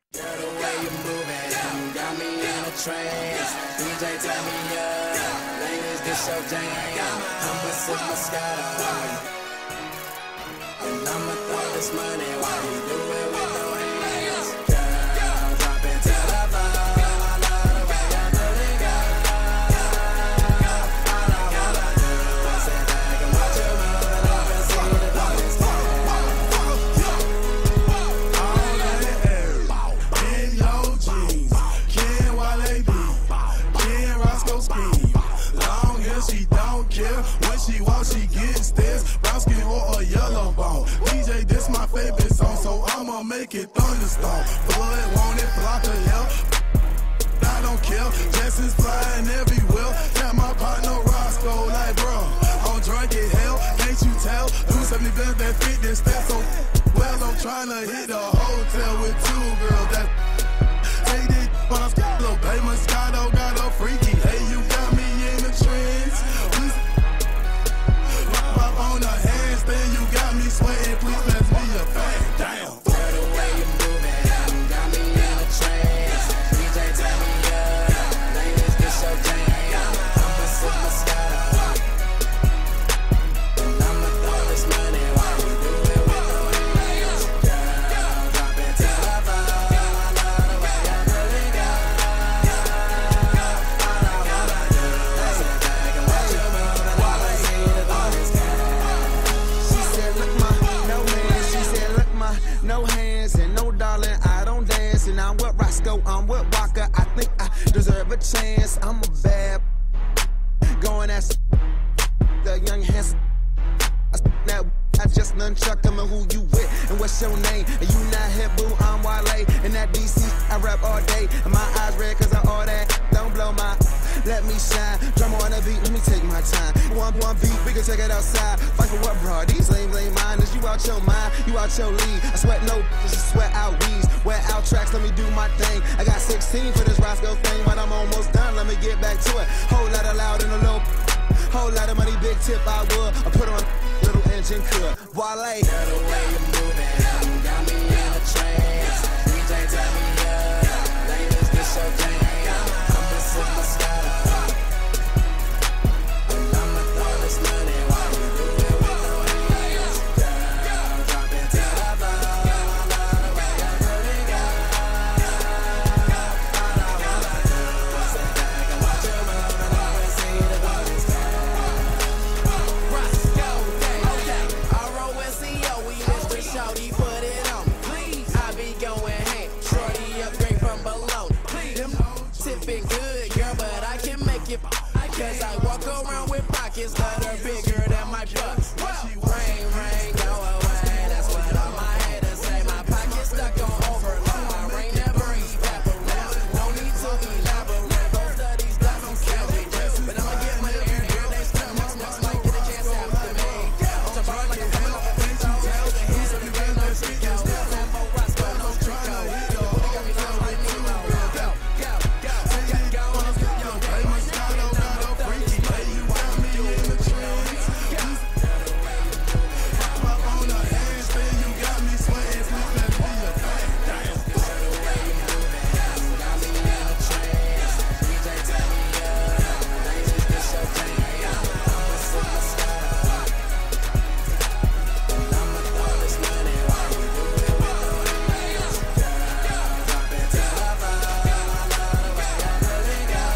Girl, the way you moving got me in a trance. DJ, turn me up. Ladies, this your jam. I'ma sip Moscato. And I'ma throw this money while you do it with no hands. Girl, drop it to the floor. I love the way you do it, girl. All I wanna do is sit back and watch you move it up and see the boys in your jeans, Ken Wale B, Ken Roscoe scheme. Long hair, she don't care. When she walks, she gets this. Brown skin or a yellow bone. DJ, this my favorite song, so I'ma make it thunderstorm. Blood, want it, block of hell. I don't care. Jesson's flying everywhere. Got my partner Roscoe like, bro, I'm drunk as hell. Can't you tell? Do 70 bands that fit this step so well. I'm trying to hit a hotel with two girls that take this when I'm little baby Moscato got a freaky. Hey, you got me in the trance. Please pop on the handstand. You got me sweating. Please pass me a bag. Damn. Girl, the way you moving got me in a trance. DJ, turn me up. Ladies, this your jam. I'ma sip Moscato. And I'ma throw this money while you do it with no hands. Girl, drop it to the floor. I love the way you do it, girl. All I wanna do is sit back and watch you move it while I see the boys She said, look my, no hands. She said, look my, no hands. And no darling, I don't dance. And I'm with Roscoe, I'm with Walker. I think I deserve a chance. I'm a bad going at the young handsome. I just nunchuck them and who you with and what's your name. And you not hip, boo, I'm Wale. And that DC, I rap all day. And my eyes red cause I all that. Don't blow my, let me shine. Drum on the beat, let me take my time. One beat, we can take it outside. Fight for what, bro? These lame minders. You out your mind, you out your league. I sweat no, just sweat out weeds. Wear out tracks, let me do my thing. I got 16 for this Roscoe thing, but I'm almost done. Let me get back to it. Whole lot of loud and a little. Whole lot of money, big tip, I would. I put on little engine could. Wale. Girl, the way you moving got me in a trance. DJ, turn me up. Ladies, this your jam. I'ma sip Moscato. And I'ma throw this money while you do it with no hands. Girl, drop it to the floor. I love the way you do it, girl. All I wanna do is sit back and watch you move and always see the boys R-O-S-C-O, we Mr. Shorty, put it on me. Please, I be going ham. Shorty upgrade from below. Them tipping good, girl, but I can make it. Cause I walk around with pockets that are bigger than my butt. Rain, go away. That's what all my haters say. My pocket's stuck on overload. My rain never evaporate. No need to elaborate. Both of these doesn't count me. But I'ma get my ear here next time. Next might get a chance after me. I'm so hard like I'm coming off a free throw. He's a new game, no street go. Lambo, Roscoe, no street go. Nobody got me feeling like Nemo. Go. Hey, Moscato got a freaky. Hey, you got me in the trance. Pop on the handstand. You got me sweating. Please pass me a bag. Damn. Got me in a trance. DJ, turn me up. Ladies, this your jam. I'ma sip Moscato. And I'ma throw this money while you do it with no hands. Girl, drop it to the floor. I love the way you do it, girl.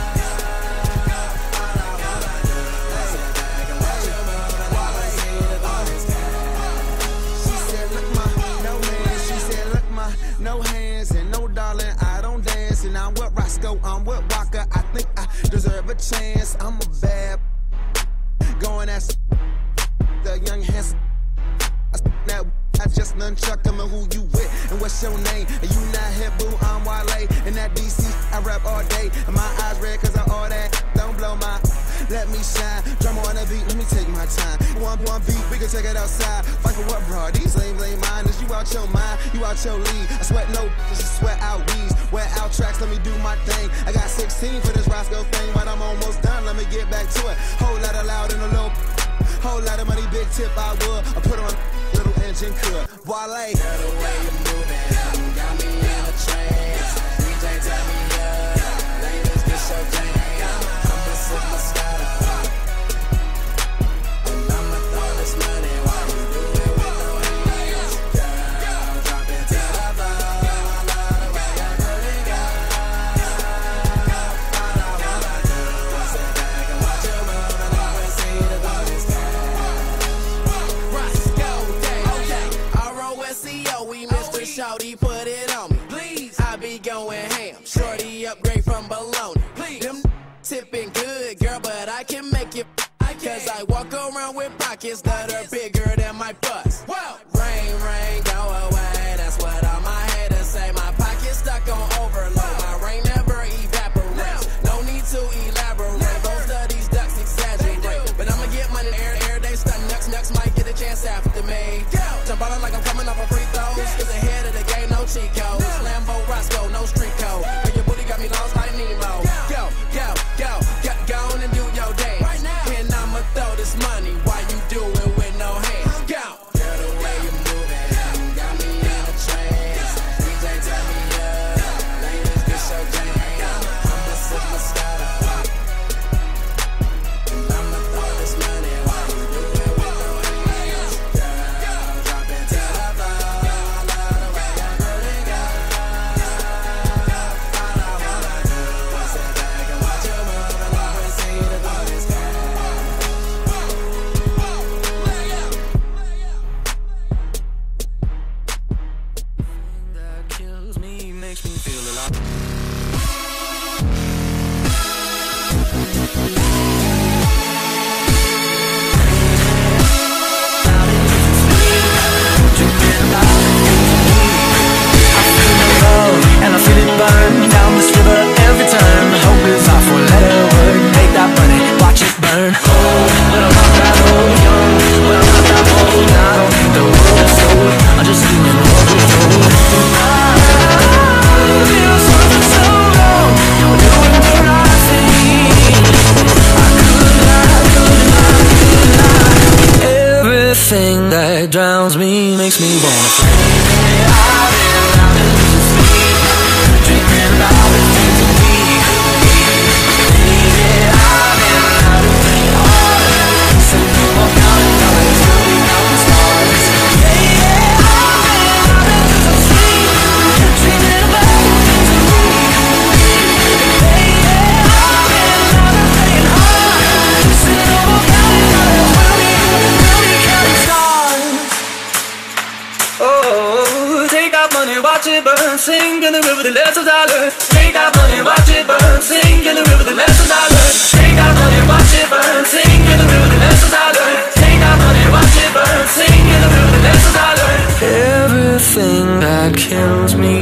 All I wanna do is sit back and watch you move and always see the boys She said, look my, no hands. She said, look my, no hands. And no darling, I don't dance. And I'm with Roscoe, I'm with Walker. I think I deserve a chance. I'm a bad going at the young handsome. I just nunchuck them and who you with and what's your name. And you not hip, boo, I'm Wale. And that DC, I rap all day. And my eyes red cause I all that. Don't blow my, let me shine. Drum on the beat, let me take my time. One beat, we can take it outside. Fight for what, bro? These lame minders. You out your mind, you out your league. I sweat no, just sweat out weeds. Wear out tracks, let me do my thing. I got 16 for this Roscoe thing, but I'm almost done. Let me get back to it. Whole lot of loud and a little. Whole lot of money, big tip, I would. I put on little engine could. Wale. Girl, the way you moving got me in a good, girl, but I can make it. Cause I walk around with pockets that are bigger than my bust. Rain, rain, go away. That's what all my haters say. My pocket's stuck on overload. My rain never evaporates. No need to elaborate. Those studies ducks exaggerate. But I'ma get money air day stuck. Nucks might get a chance after me. Jump out like I'm coming off a free throws. Cause ahead of the game, no cheat codes. Lambo Roscoe, no street code. And your booty got me lost like Nemo. Go on and do your dance. And I'ma throw this money while you do it with no hands. Go! Girl, the way you moving got me in a trance. DJ turn me up, ladies get your jam. I'ma sip my stuff, and I'ma throw this money while you do it with no hands. Girl, drop it to the floor. I love the way your booty go. All I wanna do is sit back and watch you move and always see the darkest sky. Makes me feel alive. And I feel it burn down this river every turn. Hope is our four-letter word. Make that money, watch it burn. Oh, when I'm not that old, young, when I'm not that old, I don't think the world is sold. I'm just doing what we're told. Everything that drowns me makes me wanna fly. I've been losing sleep, dreaming about the things that we could be. I've been working hard, so no more counting dollars, counting out the stars. I've been losing sleep, dreaming about the things that we could be. I've been working hard, so no more counting dollars, counting stars. Oh, take out money, watch it burn, sing in the river the lessons I learned. Take out money, watch it burn, sing in the river the lessons I learned. Take out money, watch it burn, sing in the river the lessons I learned. Take out money, watch it burn, sing in the river the lessons I learned. Everything that kills me